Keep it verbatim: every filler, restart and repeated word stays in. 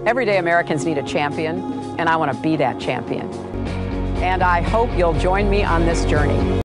Everyday Americans need a champion, and I want to be that champion. And I hope you'll join me on this journey.